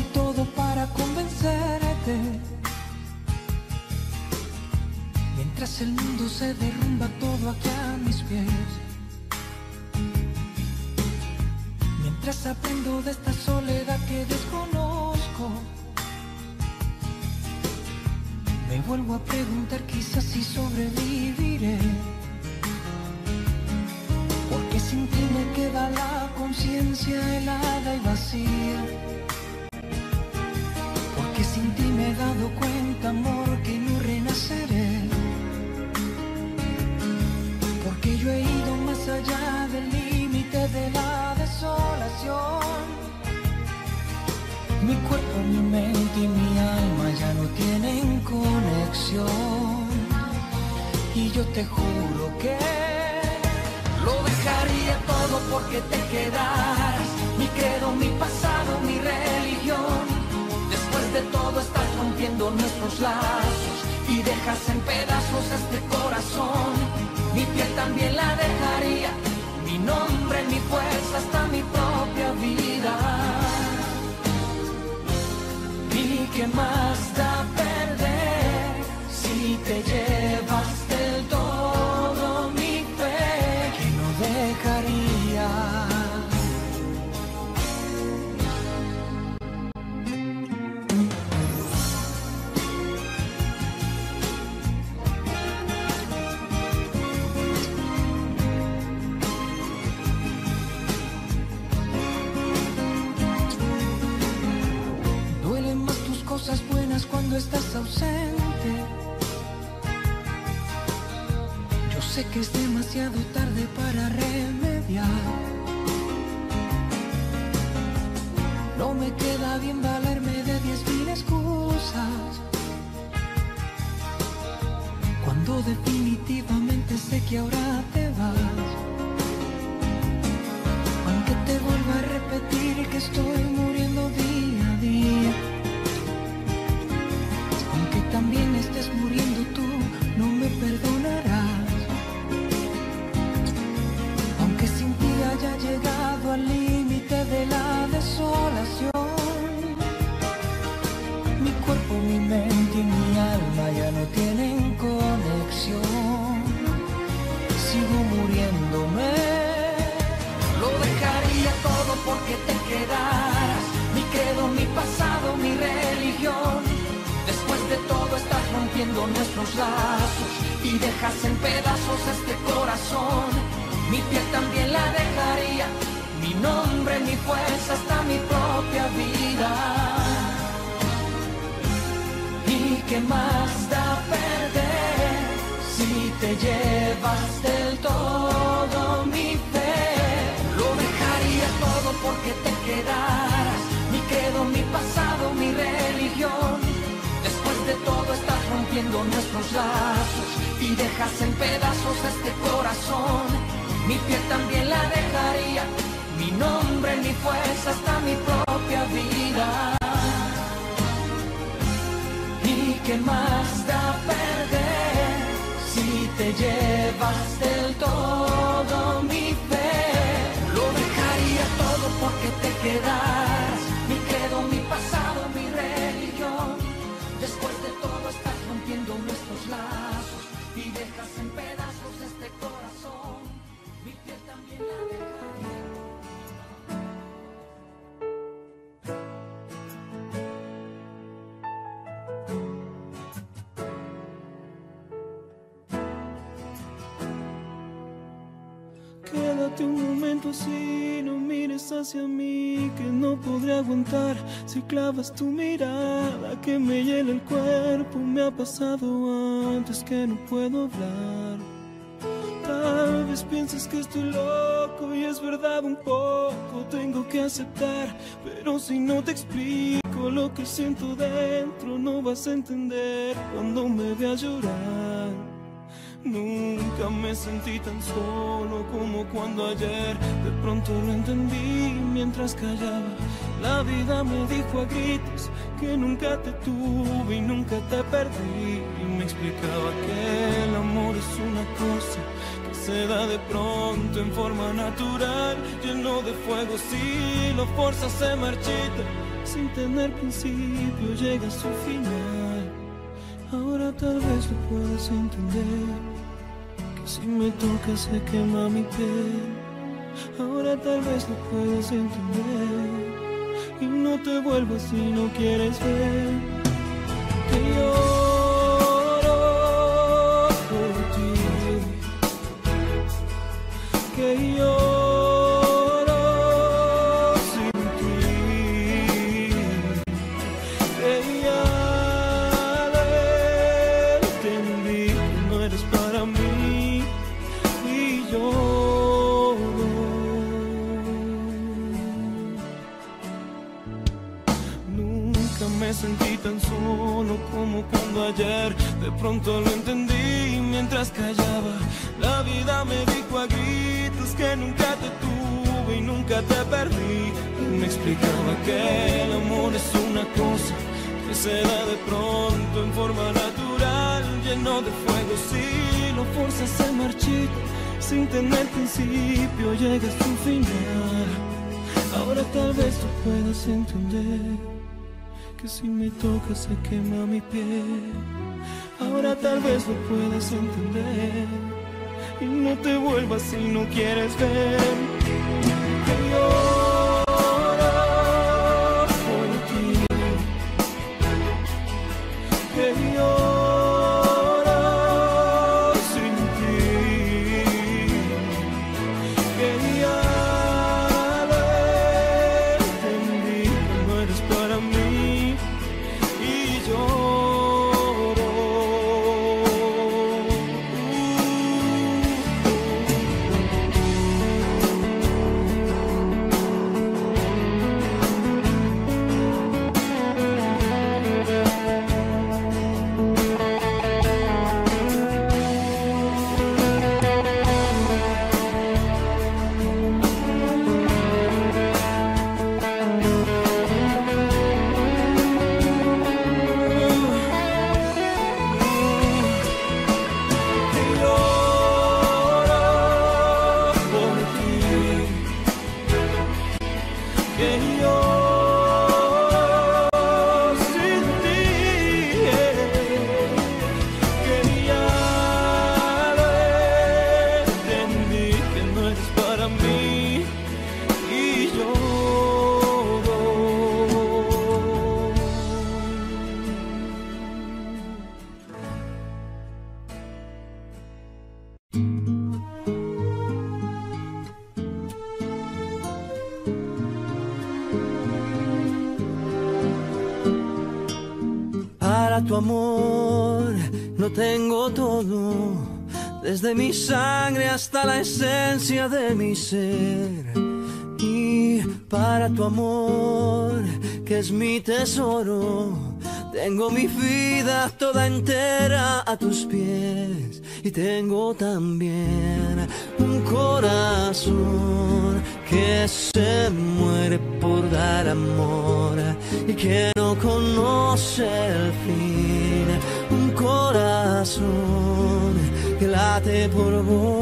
di todo para convencerte. Mientras el mundo se derrumba todo aquí a mis pies. Mientras aprendo de esta soledad que desconozco, me vuelvo a preguntar quizás si sobreviviré. Porque sin ti me queda la conciencia helada y vacía. Porque sin ti me he dado cuenta, amor, que no renaceré. Porque yo he ido más allá del límite de la desolación. Mi cuerpo, mi mente y mi alma ya no tienen conexión. Y yo te juro que lo dejaría todo porque te quedaras. Mi credo, mi pasado, mi religión. Después de todo estás rompiendo nuestros lazos y dejas en pedazos este corazón. Mi piel también la dejaría, mi nombre, mi fuerza, hasta mi propia vida. ¿Y qué más da perder si te llevas del todo mi fe? Que no dejaría. Cosas buenas cuando estás ausente. Yo sé que es demasiado tarde para remediar. No me queda bien valerme de 10.000 excusas, cuando definitivamente sé que ahora te vas. Aunque te vuelva a repetir que estoy muriendo día a día, también estés muriendo tú, no me perdonarás. Aunque sin ti haya llegado al límite de la desolación, mi cuerpo, mi mente y mi alma ya no tienen conexión. Sigo muriéndome. Lo dejaría todo porque te quedaras. Mi credo, mi pasado, mi religión. Después de todo estás rompiendo nuestros lazos y dejas en pedazos este corazón. Mi piel también la dejaría, mi nombre, mi fuerza, hasta mi propia vida. ¿Y qué más da perder si te llevas del todo mi fe? Lo dejaría todo porque te quedaras. Mi credo, mi pasado, mi religión. Después de todo estás rompiendo nuestros lazos y dejas en pedazos este corazón. Mi piel también la dejaría, mi nombre, mi fuerza, hasta mi propia vida. ¿Y qué más da perder si te llevas del todo mi fe? Lo dejaría todo porque te quedaras. Mi credo, mi pasado, mi religión. Después de todo estás rompiendo nuestros lazos y dejas en pedazos este corazón. Mi piel también la dejaría. Quédate un momento así, no mires hacia mí, que no podré aguantar si clavas tu mirada que me llena el cuerpo. Me ha pasado antes que no puedo hablar. Tal vez pienses que estoy loco y es verdad un poco, tengo que aceptar, pero si no te explico lo que siento dentro, no vas a entender cuando me veas llorar. Nunca me sentí tan solo como cuando ayer de pronto lo entendí mientras callaba. La vida me dijo a gritos que nunca te tuve y nunca te perdí. Y me explicaba que el amor es una cosa que se da de pronto en forma natural, lleno de fuego. Si lo forzas se marchita, sin tener principio llega a su final. Ahora tal vez lo puedas entender, que si me tocas se quema mi piel. Ahora tal vez lo puedas entender, y no te vuelvas si no quieres ver que lloro por ti, que lloro sin ti, que ya lo entendí, que no eres para mí y lloro. Nunca me sentí tan solo como cuando ayer de pronto lo entendí mientras callaba. La vida me dijo a gritos que nunca te tuve y nunca te perdí, y me explicaba que el amor es una cosa que se da de pronto en forma natural, lleno de fuego. Si lo forzas se marchita, sin tener principio llega a su final. Ahora tal vez tú puedas entender, que si me tocas se quema mi piel. Ahora tal vez lo puedas entender, y no te vuelvas si no quieres ver que lloro por ti, que lloro sin ti, que ya lo entendí, que no eres para mí y lloro. Para tu amor no tengo todo, desde mi sangre hasta la esencia de mi ser. Y para tu amor, que es mi tesoro, tengo mi vida toda entera a tus pies. Y tengo también un corazón que se muere por dar amor y que no conoce el fin. Un corazón que late por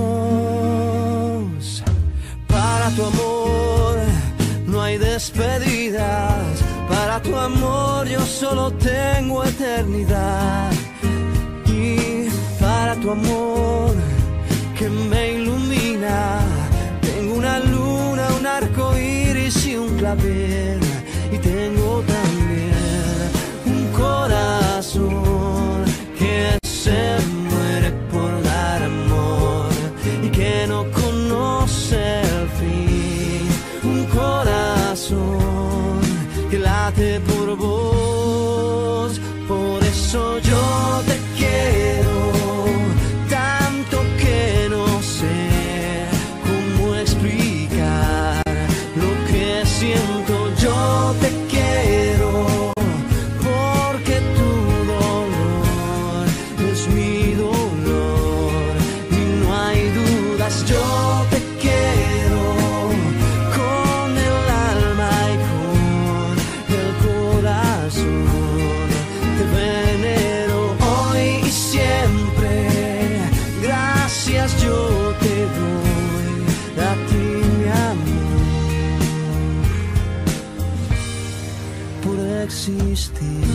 vos. Para tu amor no hay despedidas, para tu amor yo solo tengo eternidad. Y para tu amor que me ilumina, tengo una luna, un arco iris y un clavel. Y tengo también un corazón que se muere por dar amor y que no conoce el fin. Un corazón que late por vos. Por eso yo te quiero tanto que no sé cómo explicar lo que siento. Yo te quiero porque tu dolor es mi dolor y no hay dudas. Yo te quiero con el alma y con el corazón. Te venero hoy y siempre. Gracias, yo te existir.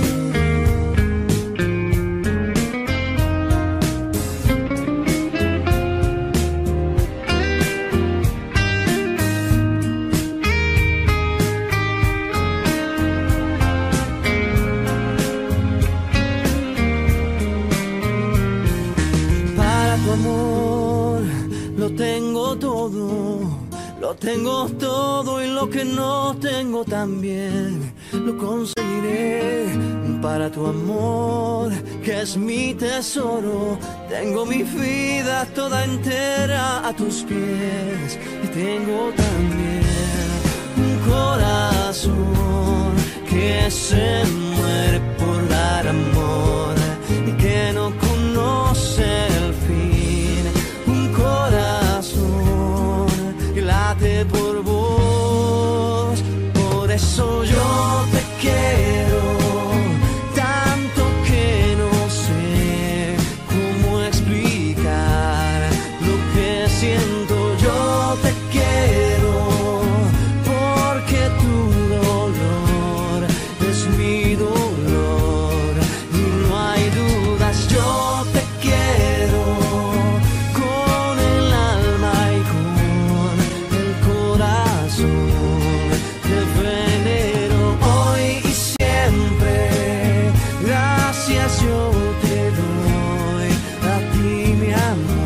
Tengo todo y lo que no tengo también lo conseguiré para tu amor, que es mi tesoro. Tengo mi vida toda entera a tus pies y tengo también un corazón que se muere por dar amor y que no conoce el fin. Un corazón que late por vos, por eso yo te quiero tanto que no sé cómo explicar lo que siento. Yo te quiero porque tu dolor es mi dolor y no hay dudas. Yo te quiero con el alma y con el corazón. Te venero hoy y siempre. Gracias yo te doy a ti, mi amor.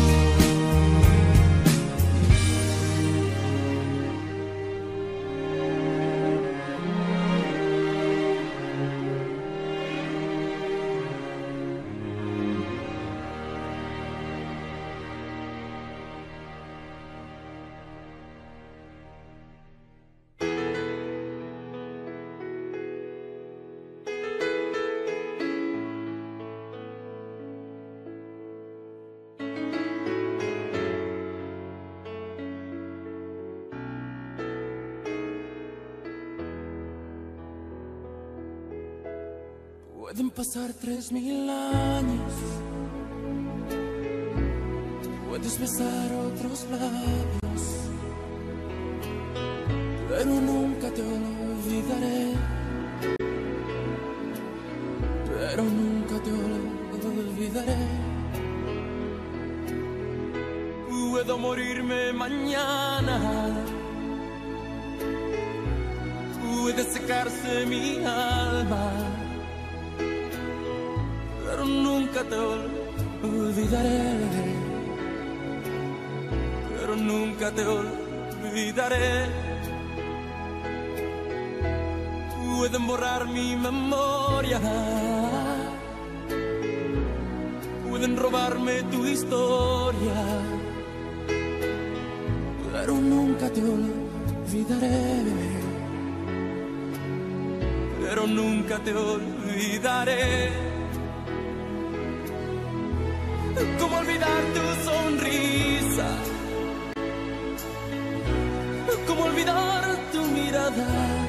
Pueden pasar 3000 años, puedes besar otros labios, pero nunca te olvidaré, pero nunca te olvidaré. Puedo morirme mañana, puede secarse mi alma, pero nunca te olvidaré, pero nunca te olvidaré. Pueden borrar mi memoria, pueden robarme tu historia, pero nunca te olvidaré, pero nunca te olvidaré. ¿Cómo olvidar tu sonrisa? ¿Cómo olvidar tu mirada?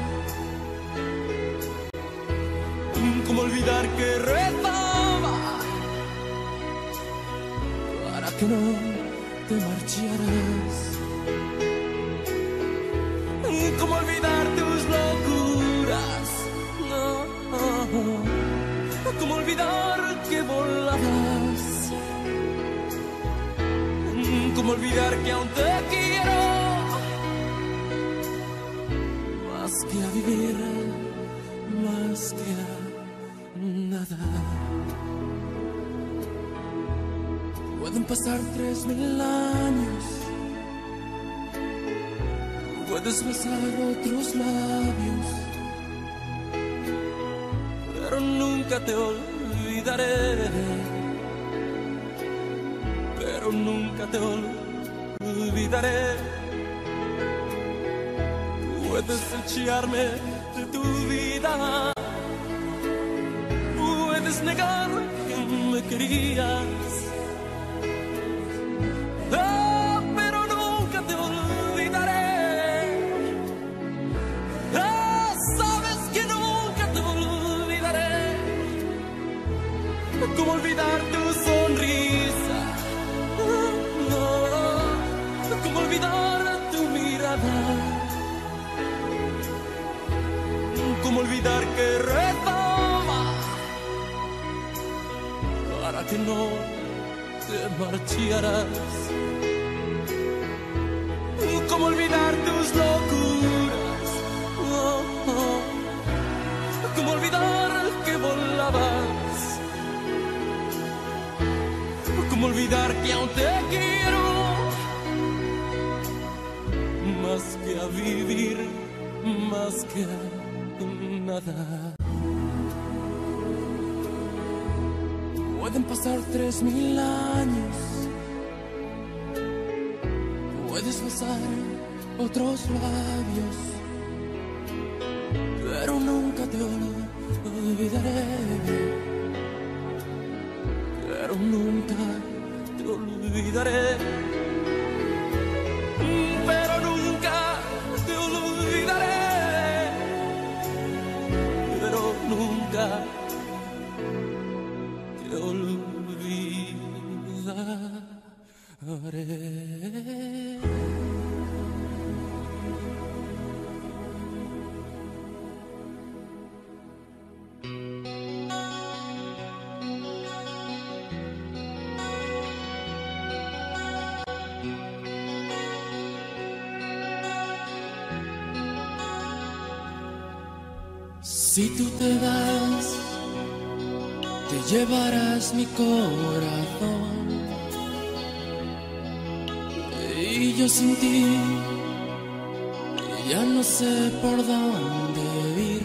¿Cómo olvidar que rezaba para que no te marcharas? ¿Cómo olvidar tus locuras? No. ¿Cómo olvidar que volabas? ¿Cómo olvidar que aún te quiero más que a vivir, más que a nada? Pueden pasar 3000 años, puedes besar otros labios, pero nunca te olvidaré, pero nunca te olvidaré. Puedes echarme de tu vida, puedes negar que me querías, pero nunca te olvidaré. Sabes que nunca te olvidaré. ¿Cómo olvidar tu sonrisa? ¿Cómo olvidar tu mirada? ¿Cómo olvidar olvidar que rezaba para que no te marcharas. ¿Cómo olvidar tus locuras? Oh, oh. ¿Cómo olvidar que volabas? ¿Cómo olvidar que aún te quiero? Más que a vivir, más que a nada. Pueden pasar 3000 años, puedes besar otros labios, pero nunca te olvidaré, pero nunca te olvidaré, pero nunca te olvidaré, pero nunca te olvidaré. Si tú te vas, te llevarás mi corazón, y yo sin ti ya no sé por dónde ir.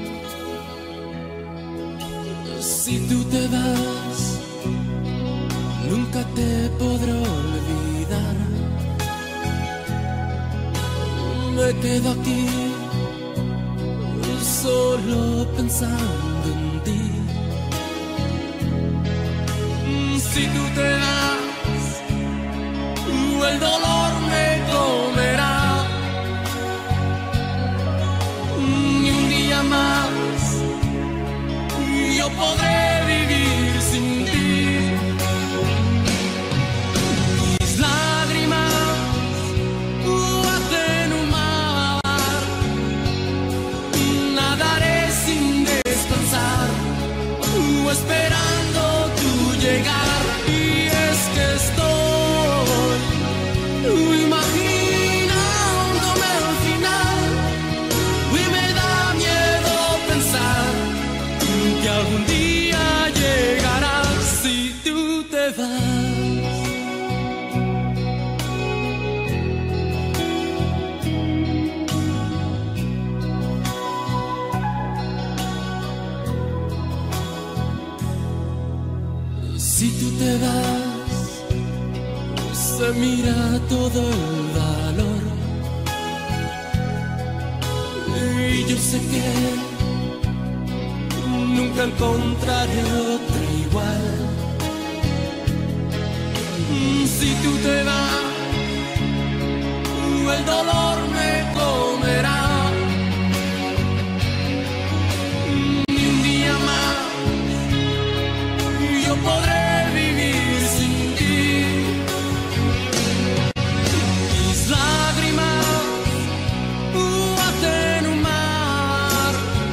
Si tú te vas, nunca te podré olvidar. Me quedo aquí solo pensando en ti. Si tú te vas, el dolor me comerá. Ni un día más yo podré vivir sin ti. Mis lágrimas hacen un mar, nadaré sin descansar, esperando tu llegar. Y es que estoy imaginándome al final, y me da miedo pensar que algún día llegarás si tú te vas. Si tú te vas, se mira todo el valor, y yo sé que nunca encontraré otra igual. Si tú te vas, el dolor me comerá. Ni un día más yo podré vivir sin ti. Mis lágrimas hacen un mar,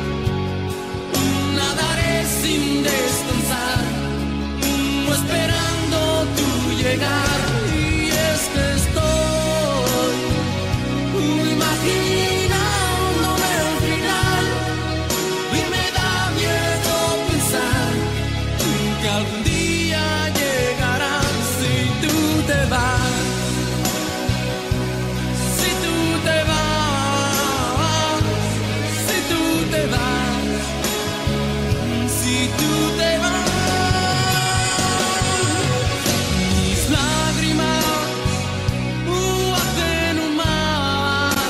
nadaré sin descansar, esperando tu llegar. Y es que estoy imaginándome al final, y me da miedo pensar que algún día llegarás si tú te vas. Si tú te vas, si tú te vas, si tú te vas. Mis lágrimas hacen un mar,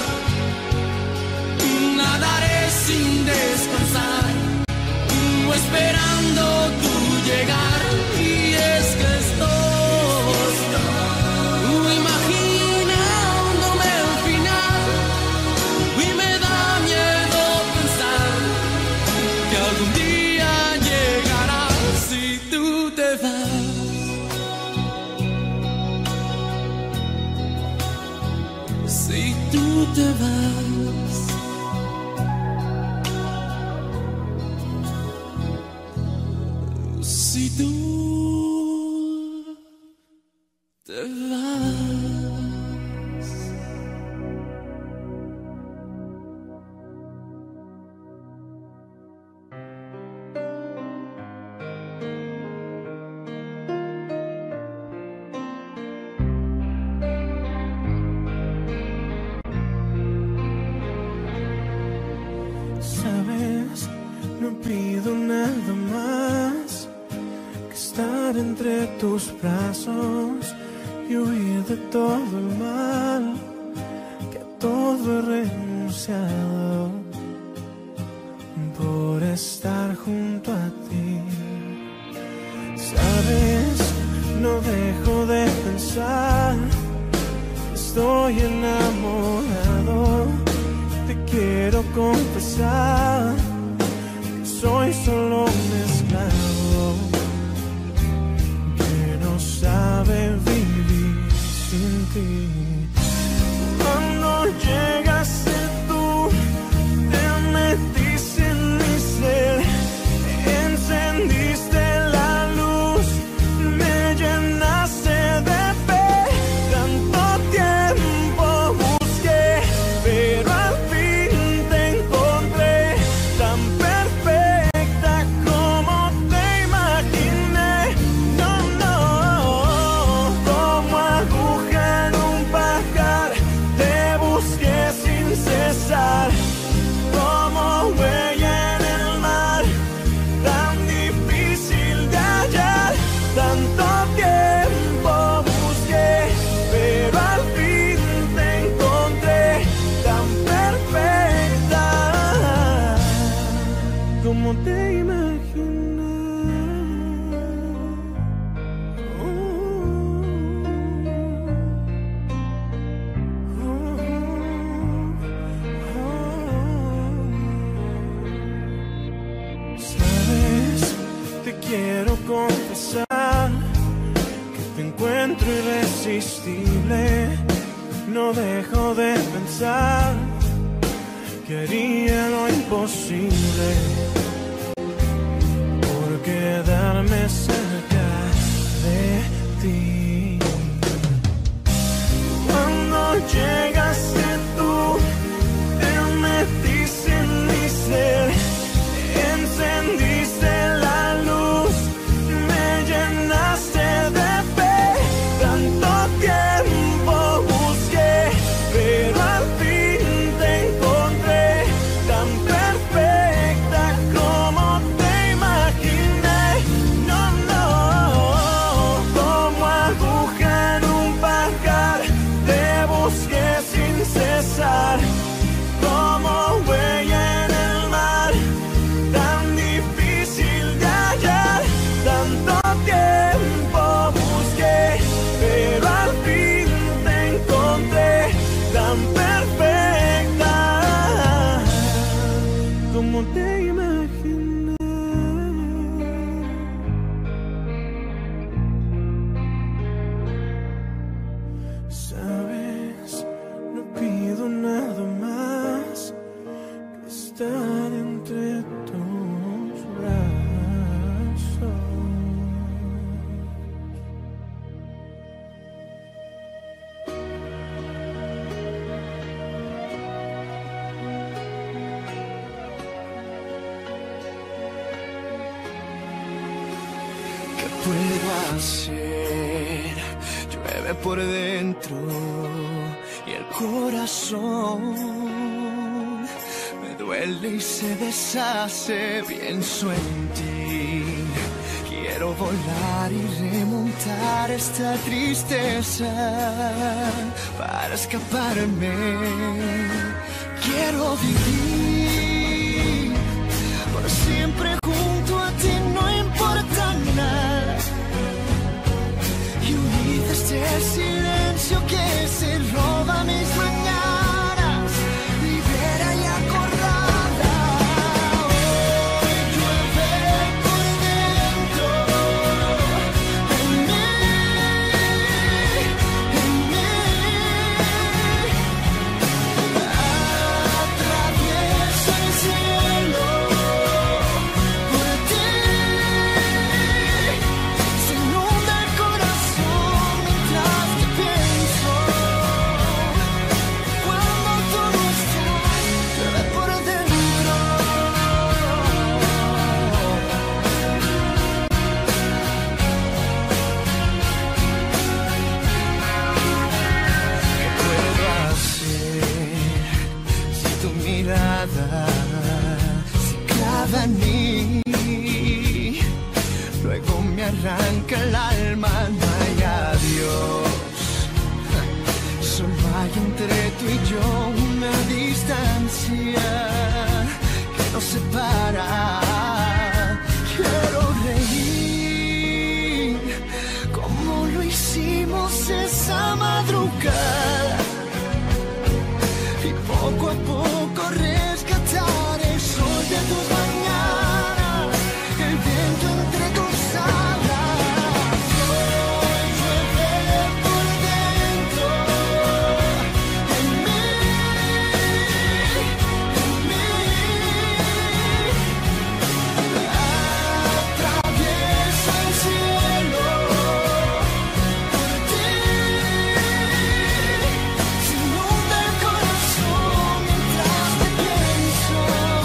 nadaré sin descansar, esperando tu llegar. Y es que estoy imaginándome al final, y me da miedo pensar que algún día llegarás si tú te vas. Si tú te vas. tú te vas. Sabes, no pido nada más que estar entre tus brazos y huir de todo el mal, que a todo he renunciado por estar junto a ti. Sabes, no dejo de pensar, estoy enamorado. Te quiero confesar que soy solo un esclavo que no sabe vivir sin ti. Cuando llegaste tú, te metiste en mi ser, encendiste la luz, me llenaste de fe. Tanto tiempo busqué, pero al fin te encontré, tan perfecta como te imaginé. No, no, como aguja en un pajar, te busqué sin cesar, como huella en el mar, tan difícil de hallar. Tanto tiempo busqué, pero al fin te encontré, tan perfecta como te imaginé. Sabes, te quiero confesar que te encuentro irresistible. No dejo de pensar que haría lo imposible por quedarme cerca de ti. Cuando llegaste tú, te metiste en mi ser, encendiste la luz, me llenaste de fe. Tanto tiempo busqué, pero al fin te encontré, tan perfecta como te imaginé. No, no, como aguja en un pajar, te busqué sin cesar, como huella en el mar, tan difícil de hallar. Tanto tiempo busqué, pero al fin te encontré, tan perfecta como te imaginé. Sabes, no pido nada más que estar entre tus brazos. ¿Qué puedo hacer? Llueve por dentro y el corazón me duele y se deshace. Pienso en ti, quiero volar y remontar esta tristeza para escaparme. Quiero vivir por siempre junto a ti, no importa nada, y huir de este silencio que se roba mis mañanas, libera y acordada. Hoy llueve por dentro, en mí, atraviesa el alma no hay adiós. Solo hay entre tú y yo una distancia que nos separa. Quiero reír como lo hicimos esa madrugada y poco a poco rescatar el sol de tus mañanas, el viento entre tus alas. Hoy llueve por dentro en mí, atraviesa el cielo por ti, se inunda el corazón mientras te pienso.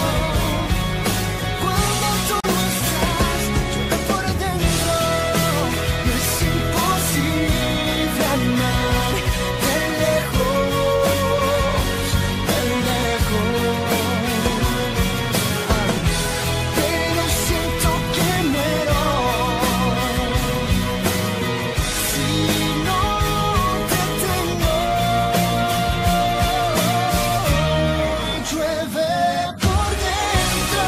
Cuando tú no estás, llueve por dentro. No es imposible amar de lejos, pero siento que muero si no te tengo. Llueve por dentro.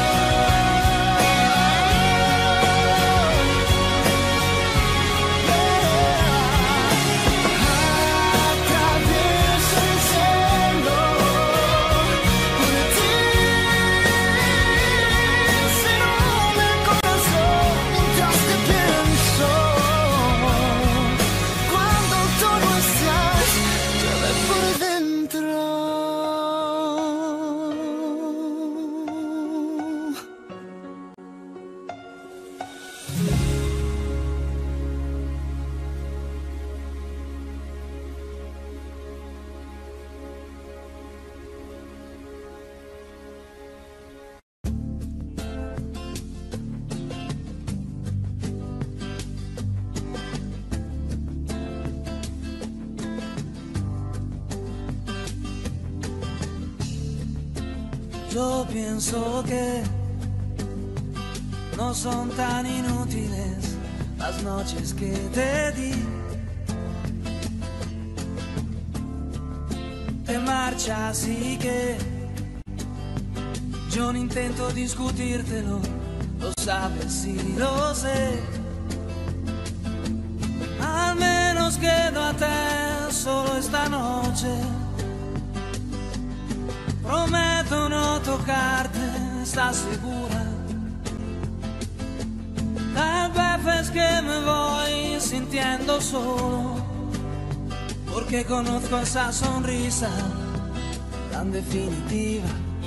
Atraviesa el cielo por ti, se inunda el corazón mientras te pienso. Cuando tú no estás, llueve por dentro. Yo pienso que no son tan inútiles las noches que te di. Te marchas y que yo no intento discutírtelo, lo sabes y lo sé. Al menos quédate solo esta noche. Prometo no tocarte, ¿estás segura? Tal vez es que me voy sintiendo solo, porque conozco esa sonrisa tan definitiva.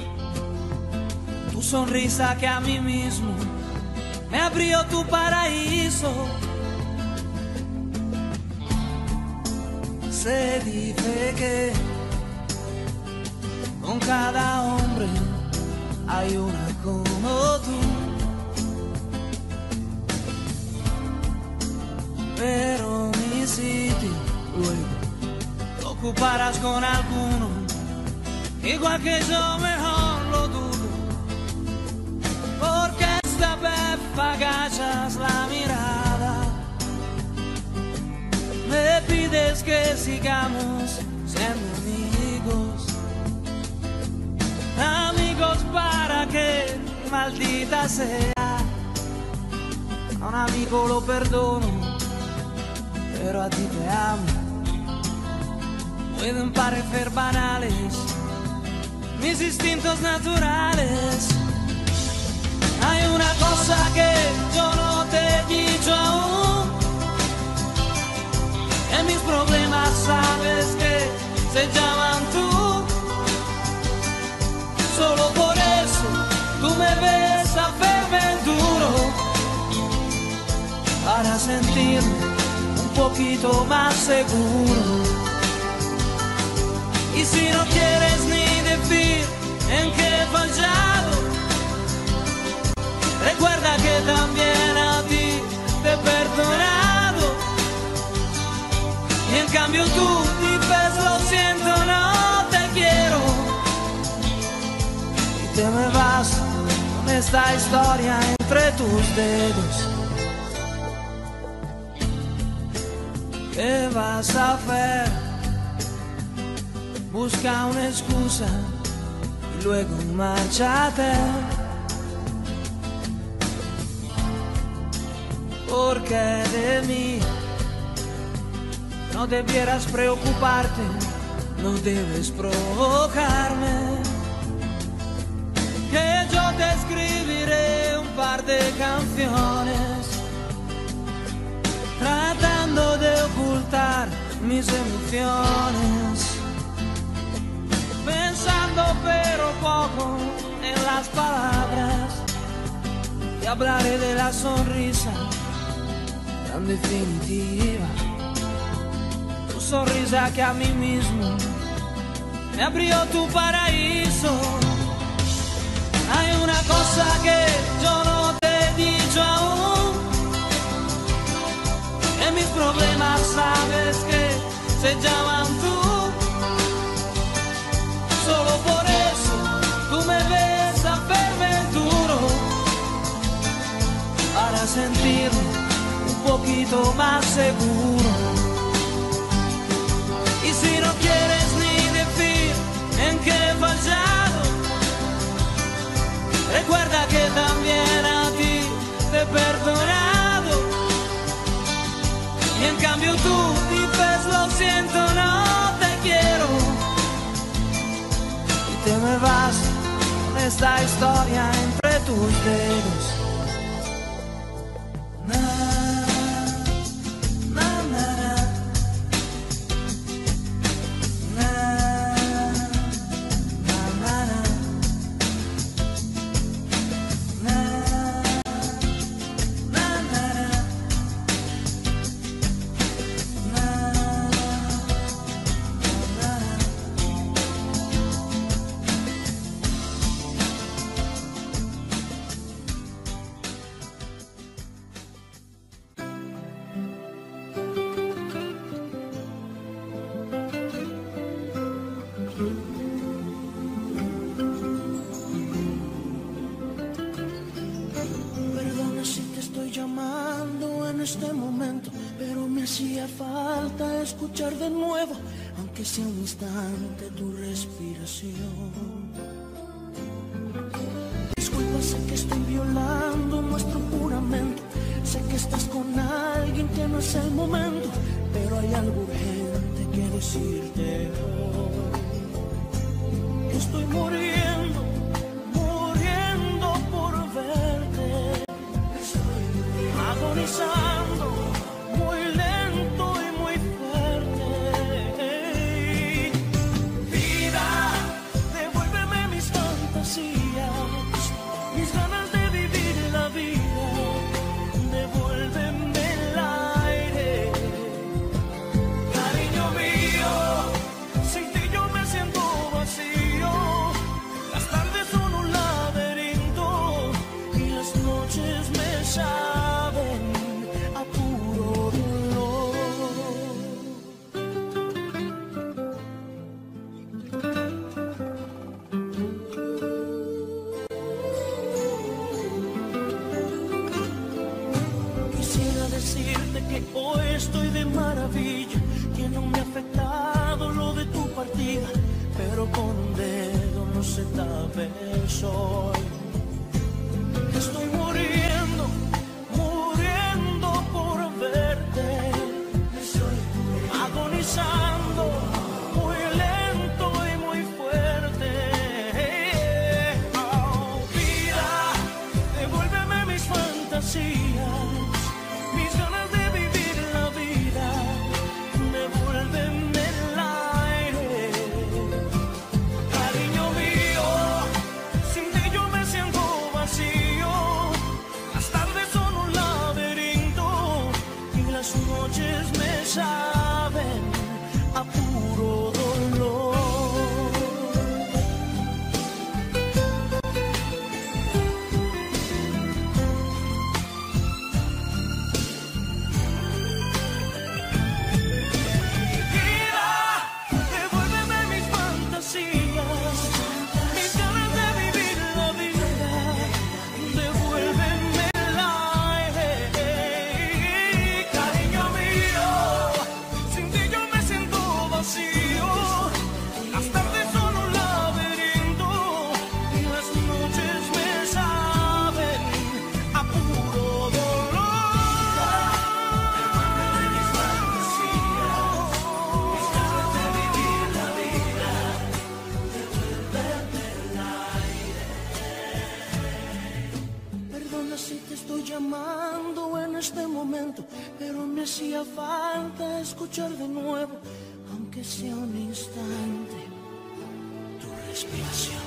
Tu sonrisa que a mí mismo me abrió tu paraíso. Se dice que con cada hombre hay una como tú, pero mi sitio luego lo ocuparás con alguno, igual que yo, mejor lo dudo, porque esta vez agachas la mirada, me pides que sigamos siendo amigos. Amigos para que, maldita sea, a un amigo lo perdono, pero a ti te amo. Pueden parecer banales mis instintos naturales. Hay una cosa que yo no te he dicho aún, en mis problemas sabes que se llaman tú. Solo por eso tú me ves hacerme duro, para sentirme un poquito más seguro. Y si no quieres ni decir en qué he fallado, recuerda que también a ti te he perdonado. Y en cambio tú dices lo siento, no te quiero, y te me vas con esta historia entre tus dedos. ¿Qué vas a hacer? Busca una excusa y luego márchate. Porque de mí no debieras preocuparte, no debes provocarme. Que yo te escribiré un par de canciones tratando de ocultar mis emociones, pensando pero poco en las palabras, y hablaré de la sonrisa tan definitiva, tu sonrisa que a mí mismo me abrió tu paraíso. Hay una cosa que yo no te he dicho aún, que mis problemas sabes que se llaman tú. Solo por eso tú me ves a verme duro, para sentirme un poquito más seguro. Y si no quieres ni decir en qué he fallado, recuerda que también a ti te he perdonado. Y en cambio tú dices lo siento, no te quiero, y te me vas con esta historia entre tus dedos. Perdona si te estoy llamando en este momento, pero me hacía falta escuchar de nuevo, aunque sea un instante, tu respiración. Disculpa, sé que estoy violando nuestro juramento, sé que estás con alguien que no es el momento, pero hay algo urgente que decirte hoy. Estoy muriendo, muriendo por verte. Estoy agonizando, muy lento y muy fuerte. Vida, devuélveme mis fantasías, mis ganas de vivir la vida. Devuélveme el aire, cariño mío. Sin ti yo me siento vacío. Las tardes son un laberinto y las noches me saben a puro dolor. Quisiera decirte que hoy estoy de maravilla, que no me ha afectado lo de tu partida, pero con un dedo no se tapa el sol. Estoy muriendo, muriendo por verte. Estoy agonizando, muy lento y muy fuerte. Oh, vida, devuélveme mis fantasías, mis ganas de vivir la vida. Devuélveme el aire, cariño mío. Sin ti yo me siento vacío. Las tardes son un laberinto y las noches me saben a puro dolor. Vida, devuélveme mis fantasías, mis ganas de vivir la vida. Devuélveme el aire, cariño mío. si te estoy llamando en este momento, pero me hacía falta escuchar de nuevo, aunque sea un instante, tu respiración.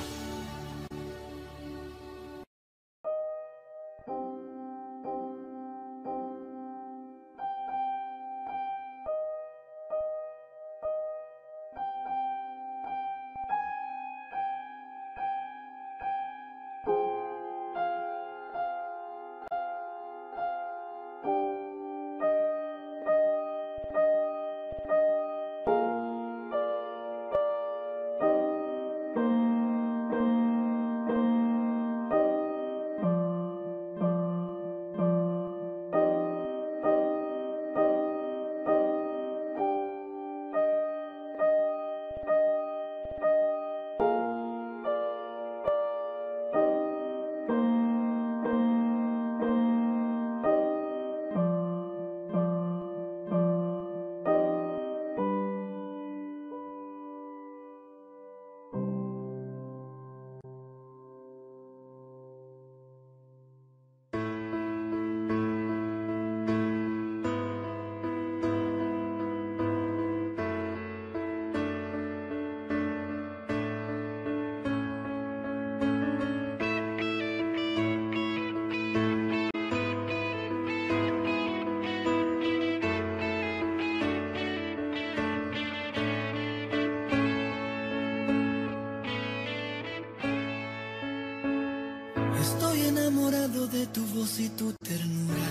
Estoy enamorado de tu voz y tu ternura.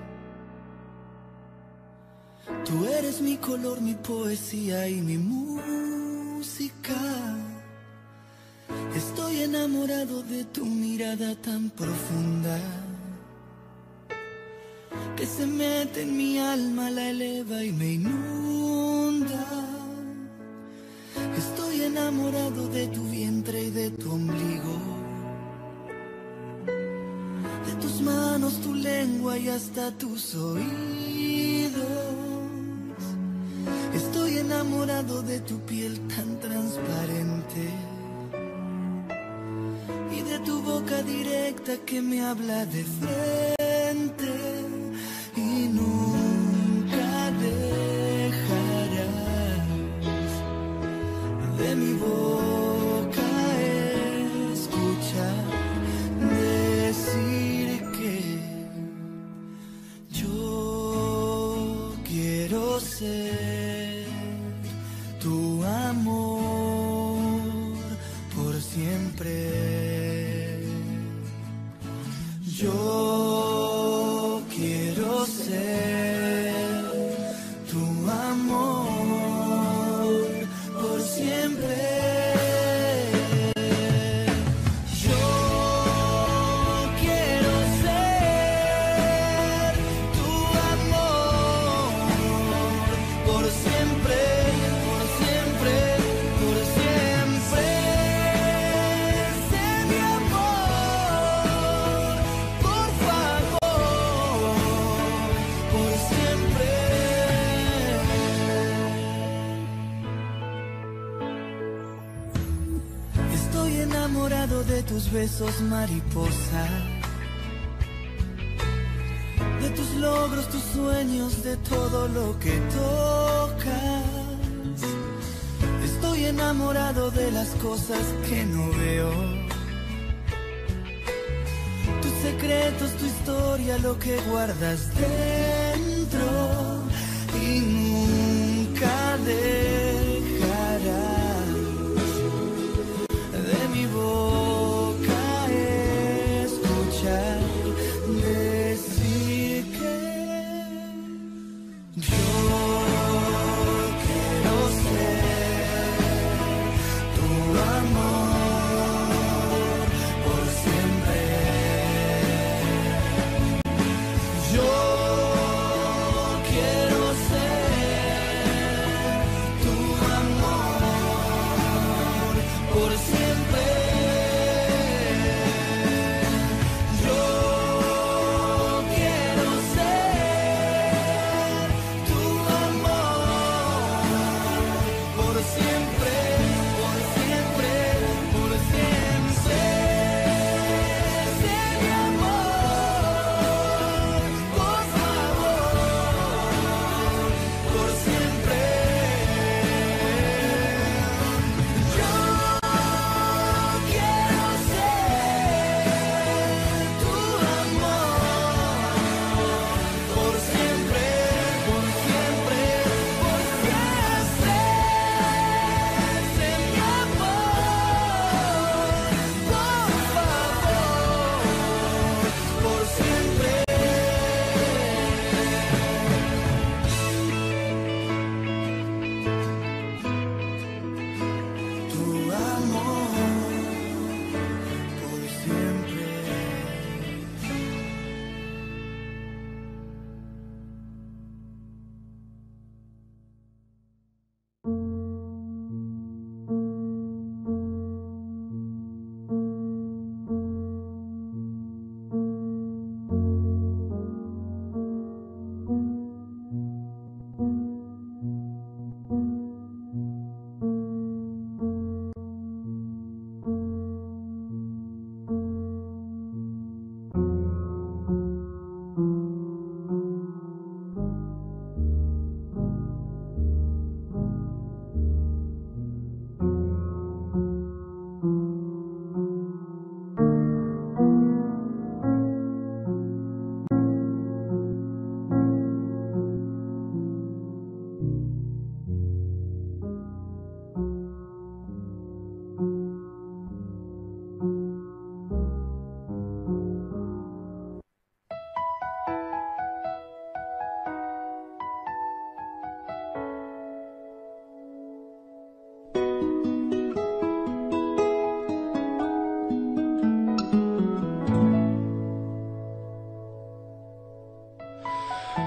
Tú eres mi color, mi poesía y mi música. Estoy enamorado de tu mirada tan profunda, que se mete en mi alma, la eleva y me inunda. Estoy enamorado de tu vientre y de tu ombligo, de tus manos, tu lengua y hasta tus oídos. Estoy enamorado de tu piel tan transparente y de tu boca directa que me habla de frente. Y nunca dejarás de mi boca escuchar decir que yo quiero ser tu amor por siempre. Yo quiero ser tu amor por siempre. Yo quiero ser tu amor por siempre, por siempre, por siempre. Sé mi amor, por favor, por siempre. Estoy enamorado de tus besos, mariposa, de tus logros, tus sueños, de todo lo que tocas. Estoy enamorado de las cosas que no veo, tus secretos, tu historia, lo que guardas dentro. Y nunca dejarás de mi boca escuchar decir que yo quiero ser tu amor por siempre. Yo quiero ser tu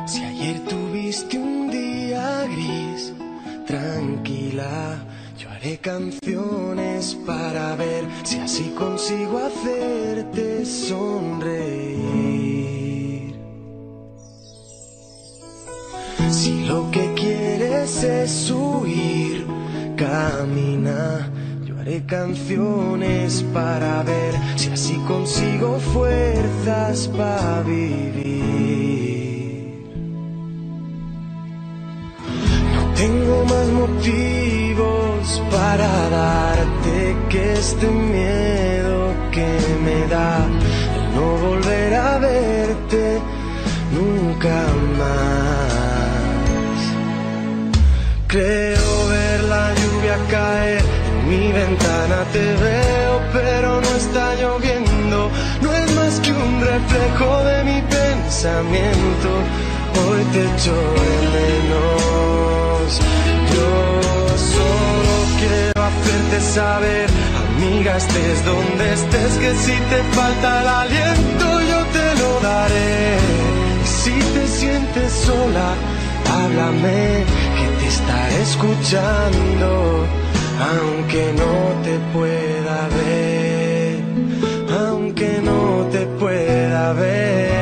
Si ayer tuviste un día gris, tranquila, yo haré canciones para ver si así consigo hacerte sonreír. Si lo que quieres es huir, camina, yo haré canciones para ver si así consigo fuerzas para vivir. No tengo más motivos para darte que este miedo que me da el no volver a verte nunca más. Creo ver la lluvia caer en mi ventana, te veo pero no está lloviendo, no es más que un reflejo de mi pensamiento. Hoy te echo de menos, yo solo quiero hacerte saber, amiga, estés donde estés, que si te falta el aliento yo te lo daré. Y si te sientes sola, háblame, que te estaré escuchando, aunque no te pueda ver, aunque no te pueda ver.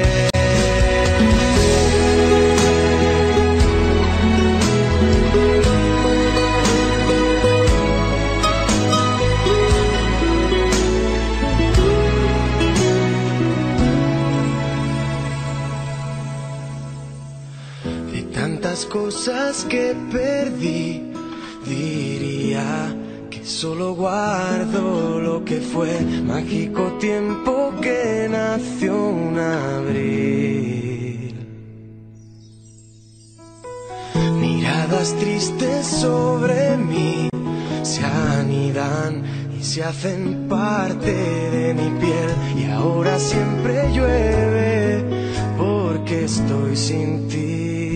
Cosas que perdí, diría que solo guardo lo que fue mágico tiempo que nació un abril. Miradas tristes sobre mí se anidan y se hacen parte de mi piel, y ahora siempre llueve porque estoy sin ti.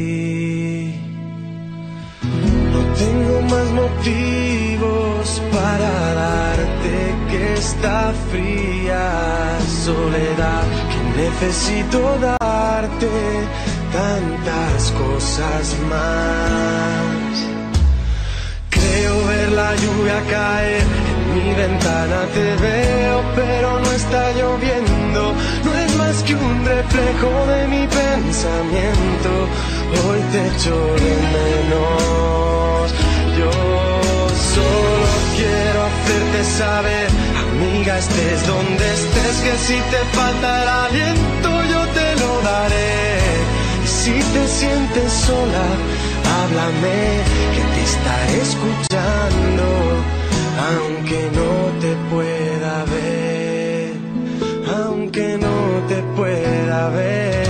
Tengo más motivos para darte que esta fría soledad, que necesito darte tantas cosas más. Creo ver la lluvia caer en mi ventana, te veo pero no está lloviendo, no es más que un reflejo de mi pensamiento. Hoy te echo de menos, yo solo quiero hacerte saber, amiga, estés donde estés, que si te falta el aliento yo te lo daré. Y si te sientes sola, háblame, que te estaré escuchando, aunque no te pueda ver, aunque no te pueda ver.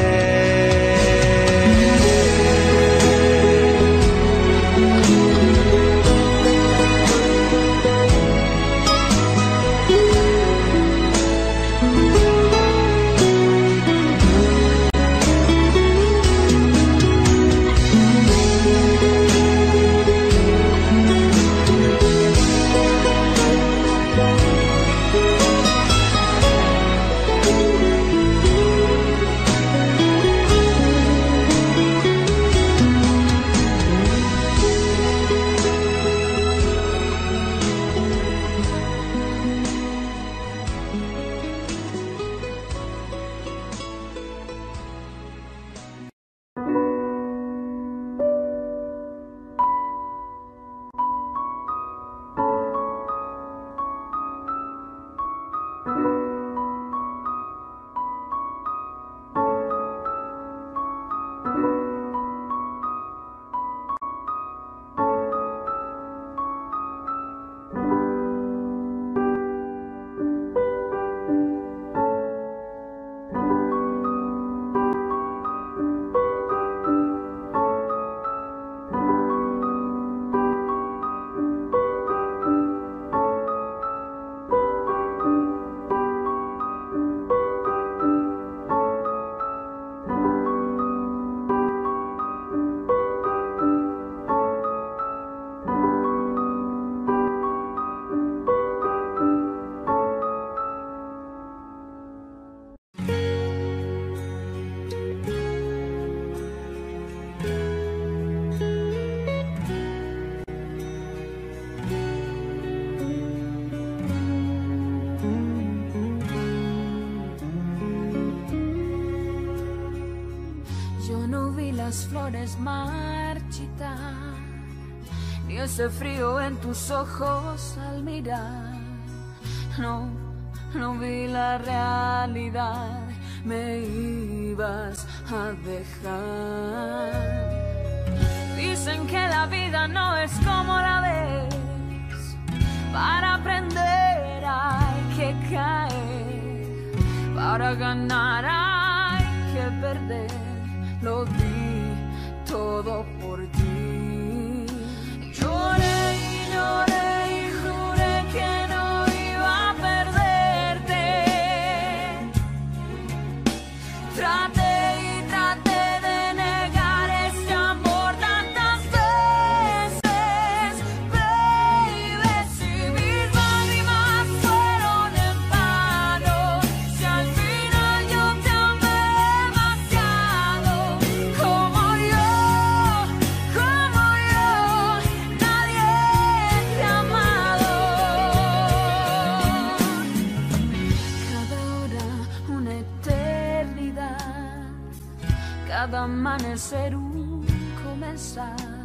las flores marchitan, ni ese frío en tus ojos al mirar. No, no vi la realidad, me ibas a dejar. Dicen que la vida no es como la ves, para aprender hay que caer, para ganar hay que perder. Lo di todo por ti. Lloré y lloré y juré que no iba a perderte. Traté y traté de negar este amor tantas veces, baby. Si mis lágrimas fueron en vano, si al final yo te amé demasiado, como yo, nadie te ha amado. Cada hora una eternidad, cada amanecer un comenzar.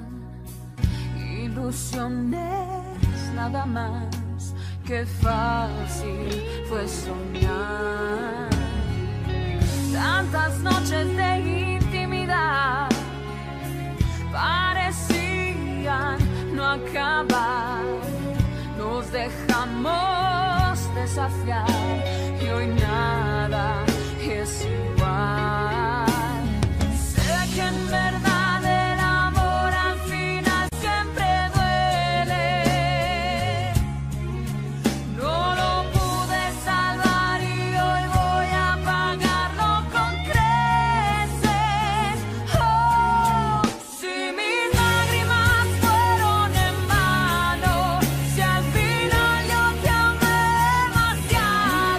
Ilusiones nada más, que fácil fue soñar. Tantas noches de intimidad parecían no acabar. Nos dejamos desafiar y hoy nada es igual. Sé que en verdad el amor al final siempre duele. No lo pude salvar y hoy voy a pagarlo con creces. Oh, si mis lágrimas fueron en vano, si al final yo te amé demasiado,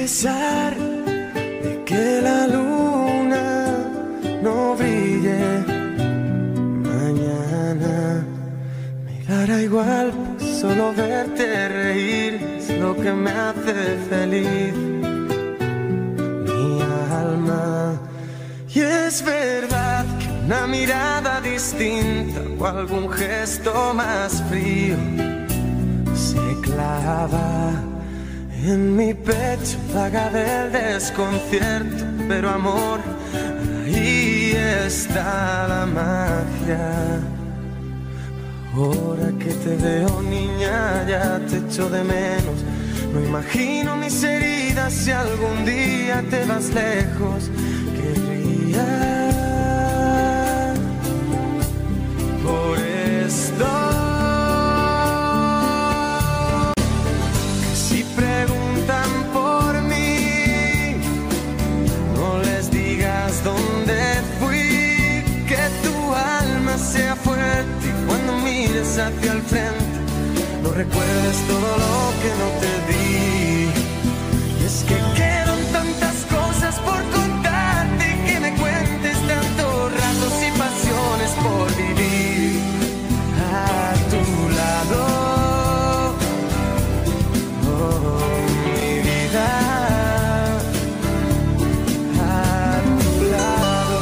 pesar de que la luna no brille mañana, me dará igual, pues solo verte reír es lo que me hace feliz, mi alma. Y es verdad que una mirada distinta o algún gesto más frío se clava en mi pecho, vaga del desconcierto, pero amor, ahí está la magia. Ahora que te veo, niña, ya te echo de menos. No imagino mis heridas si algún día te vas lejos. Querría por esto que si preguntan por mí, no les digas dónde fui, que tu alma sea fuerte y cuando mires hacia el frente no recuerdes todo lo que no te di. Y es que quedan tantas cosas por contarte y que me cuentes tantos ratos y pasiones por vivir a tu lado, oh, mi vida, a tu lado.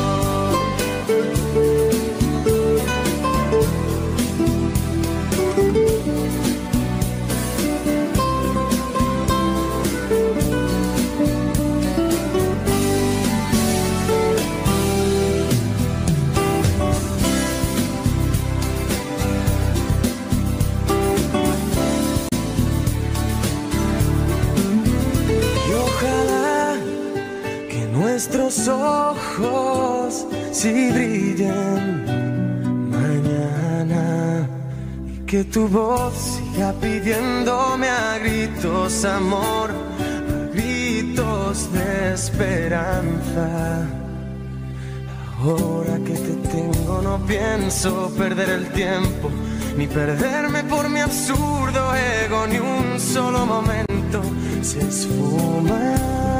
Nuestros ojos si brillen mañana y que tu voz siga pidiéndome a gritos amor, a gritos de esperanza. Ahora que te tengo no pienso perder el tiempo, ni perderme por mi absurdo ego, ni un solo momento se esfuma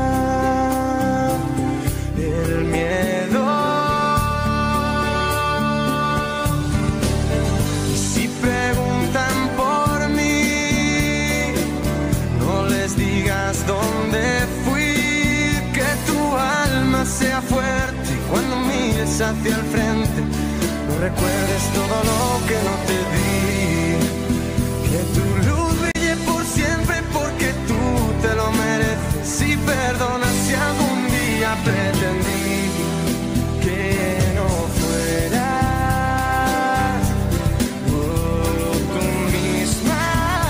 el miedo. Y si preguntan por mí, no les digas dónde fui, que tu alma sea fuerte y cuando mires hacia el frente no recuerdes todo lo que no te di, que tu luz brille por siempre porque tú te lo mereces y perdonas si algún día pretendí que no fueras tú misma.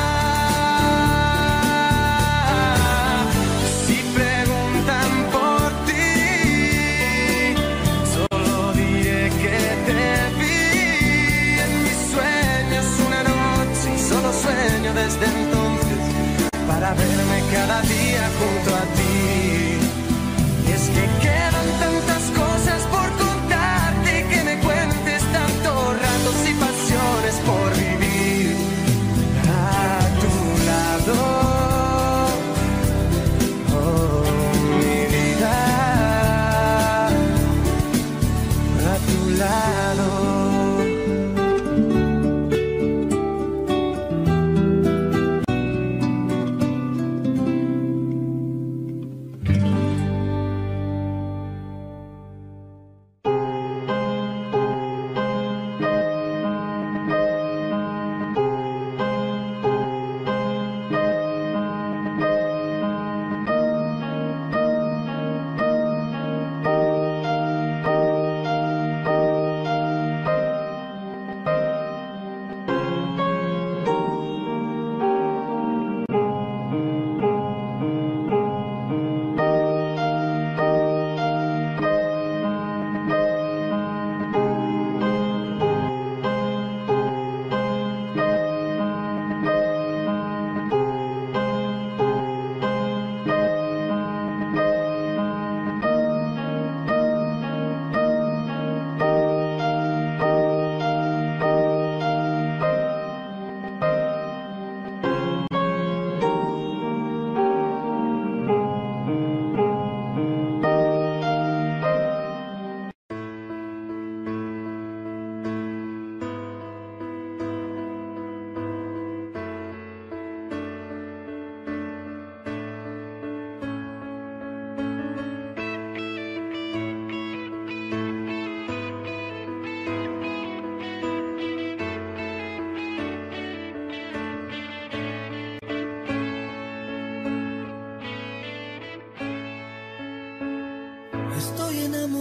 Si preguntan por ti, solo diré que te vi en mis sueños una noche y solo sueño desde entonces para verme cada día junto a ti. Es que quedan tantas cosas por contarte que me cuentes tantos ratos y pasiones por vivir a tu lado, oh, mi vida, a tu lado.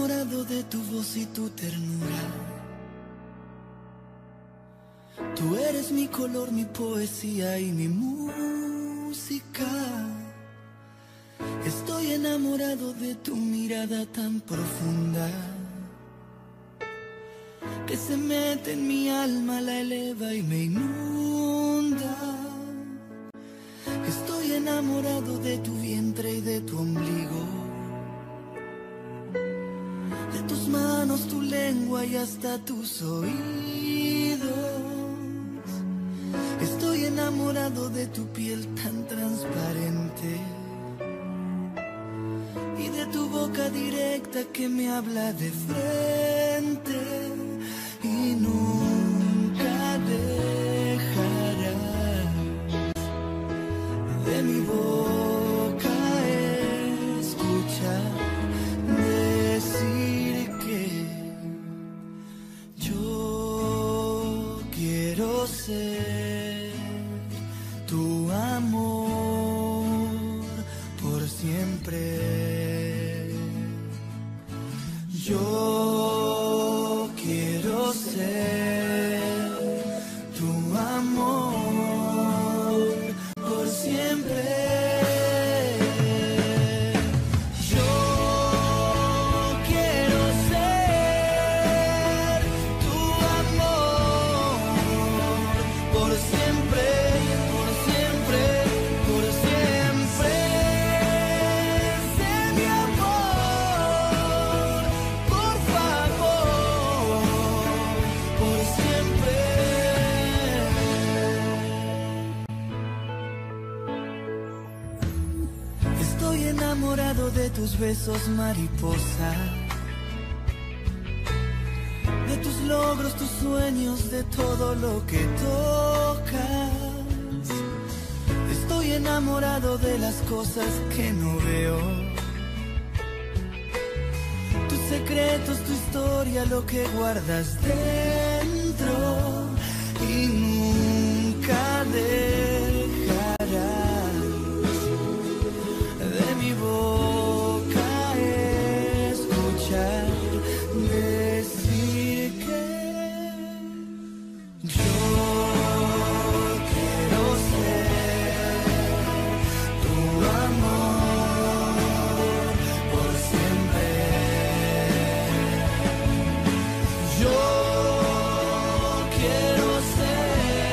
enamorado de tu voz y tu ternura. Tú eres mi color, mi poesía y mi música. Estoy enamorado de tu mirada tan profunda, que se mete en mi alma, la eleva y me inunda. Estoy enamorado de tu vientre y de tu ombligo, de tus manos, tu lengua y hasta tus oídos. Estoy enamorado de tu piel tan transparente y de tu boca directa que me habla de frente y nunca dejará de mi boca escuchar decir que yo quiero ser tu amor por siempre. Yo quiero ser tu amor por siempre. Yo quiero ser tu amor por siempre, por siempre, por siempre. Sé mi amor, por favor, por siempre. Estoy enamorado de tus besos, mariposa, de tus logros, tus sueños, de todo lo que tocas. Estoy enamorado de las cosas que no veo, tus secretos, tu historia, lo que guardas dentro y nunca dejarás de mi boca escuchar decir que yo quiero ser tu amor por siempre. Yo quiero ser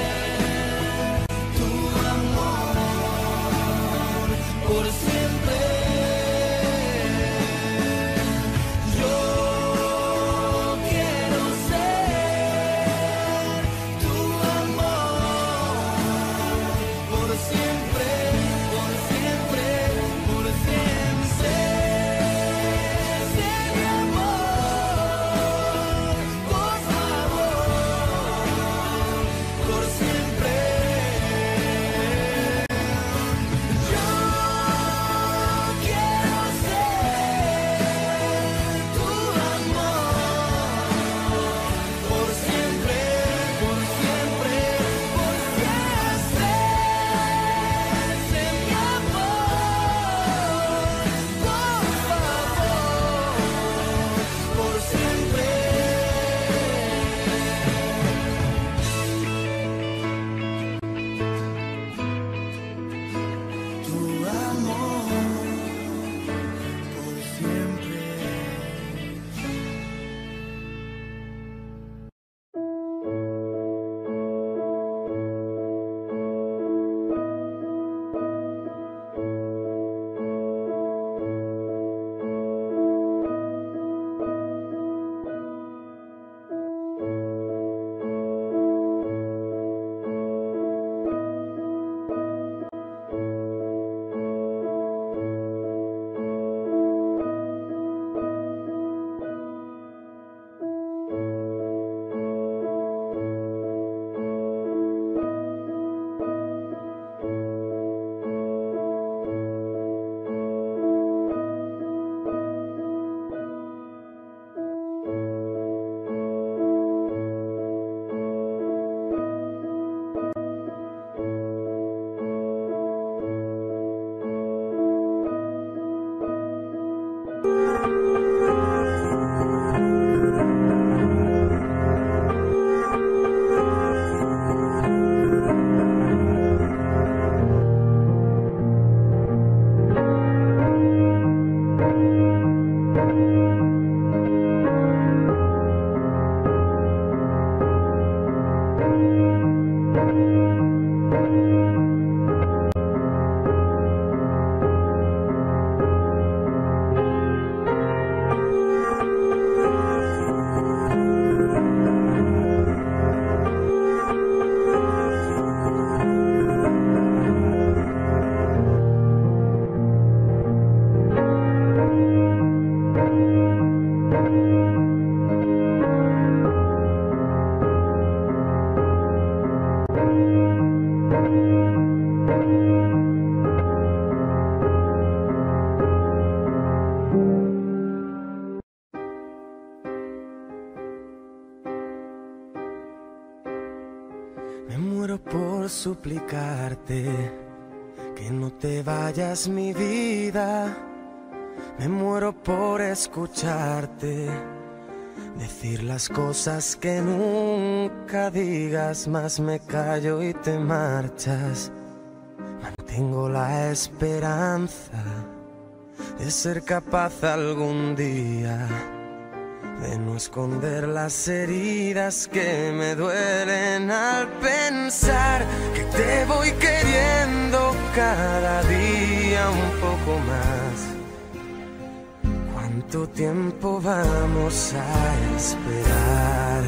suplicarte que no te vayas, mi vida. Me muero por escucharte decir las cosas que nunca digas, mas me callo y te marchas. Mantengo la esperanza de ser capaz algún día de no esconder las heridas que me duelen al pensar que te voy queriendo cada día un poco más. ¿Cuánto tiempo vamos a esperar?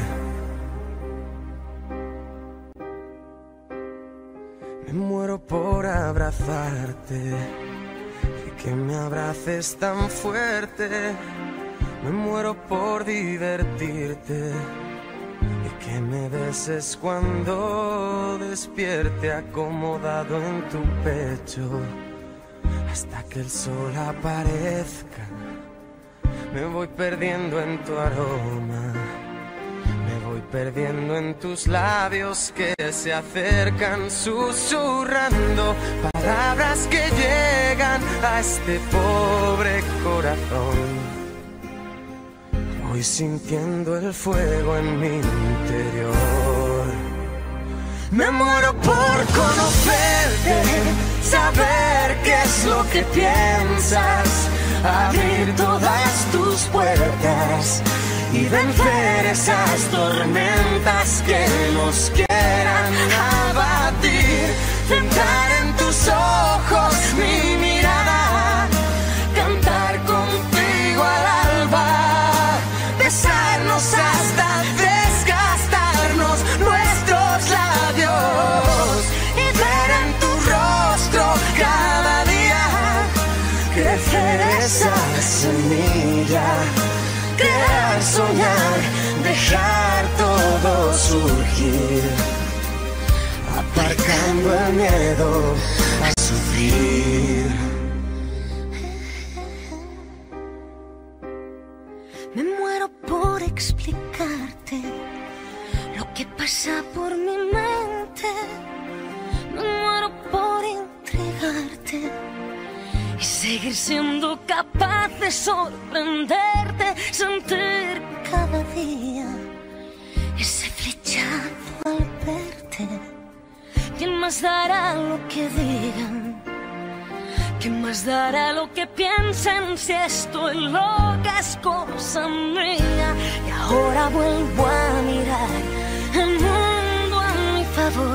Me muero por abrazarte y que me abraces tan fuerte. Me muero por divertirte y que me beses cuando despierte acomodado en tu pecho hasta que el sol aparezca. Me voy perdiendo en tu aroma, me voy perdiendo en tus labios que se acercan susurrando palabras que llegan a este pobre corazón. Voy sintiendo el fuego en mi interior. Me muero por conocerte, saber qué es lo que piensas, abrir todas tus puertas y vencer esas tormentas que nos quieran abatir. Centrar en tus ojos mi mirada, cantar contigo al alba, besarnos hasta desgastarnos nuestros labios y ver en tu rostro cada día crecer esa semilla, crear, soñar, dejar todo surgir, aparcando el miedo a sufrir. Me muero por explicarte lo que pasa por mi mente. Me muero por entregarte y seguir siendo capaz de sorprenderte, sentir cada día ese flechazo al verte. ¿Quién más dará lo que digan? ¿Quién más dará lo que piensen si estoy loca es cosa mía? Y ahora vuelvo a mirar el mundo a mi favor.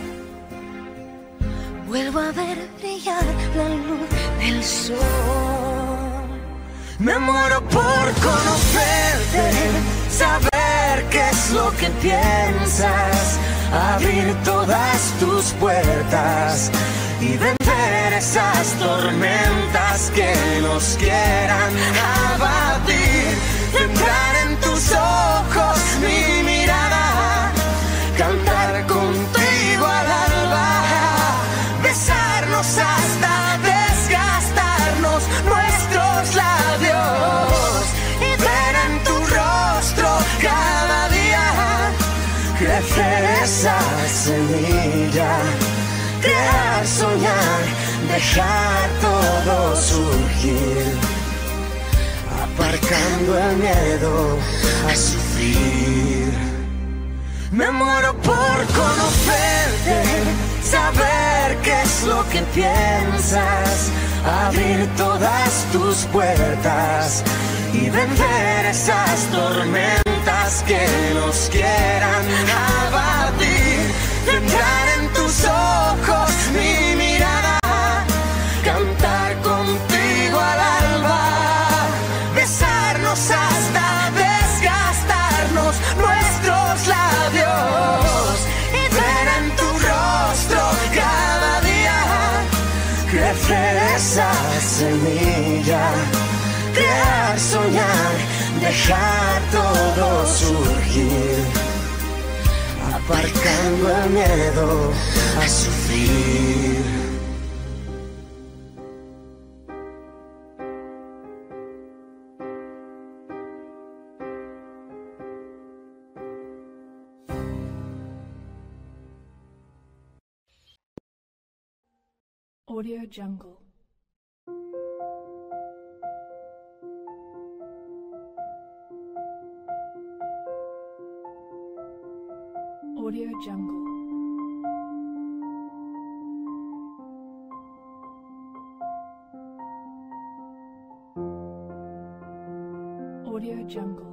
Vuelvo a ver brillar la luz del sol. Me muero por conocerte, saber qué es lo que piensas, abrir todas tus puertas y vencer esas tormentas que nos quieran abatir. Centrar en tus ojos mi mirada, cantar contigo al alba, besarnos hasta desgastarnos nuestros labios y ver en tu rostro cada día crecer esa semilla, crear, soñar, dejar todo surgir, aparcando el miedo a sufrir. Me muero por conocerte, saber qué es lo que piensas, abrir todas tus puertas y vencer esas tormentas que nos quieran abatir. Centrar en tus ojos mi mirada, cantar contigo al alba, besarnos hasta desgastarnos nuestros labios y ver en tu rostro cada día crecer esa semilla, crear, soñar, dejar todo surgir, aparcando el miedo a sufrir. Audio Jungle. Audio Jungle. Audio Jungle.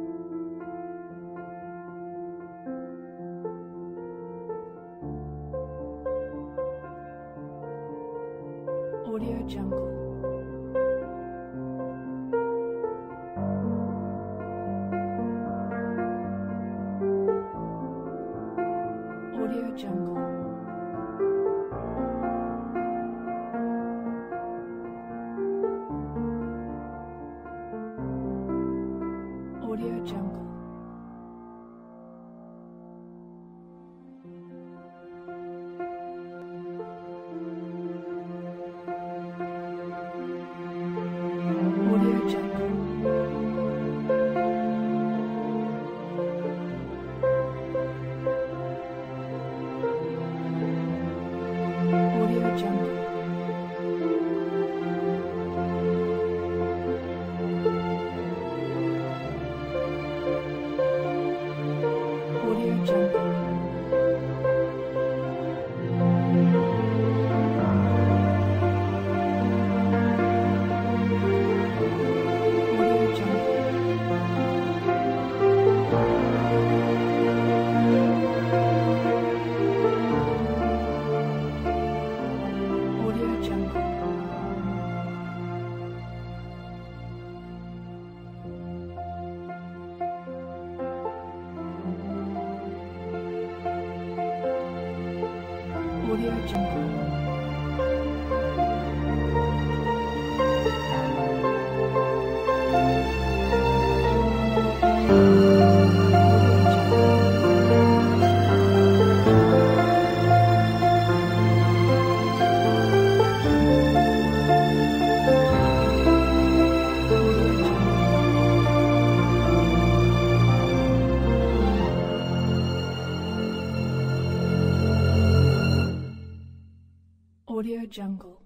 Audio Jungle. Audio Jungle. Audio Jungle. Audio Jungle. Audio Jungle. Audio Jungle. Audio Jungle. Audio Jungle. Audio Jungle. Audio Jungle.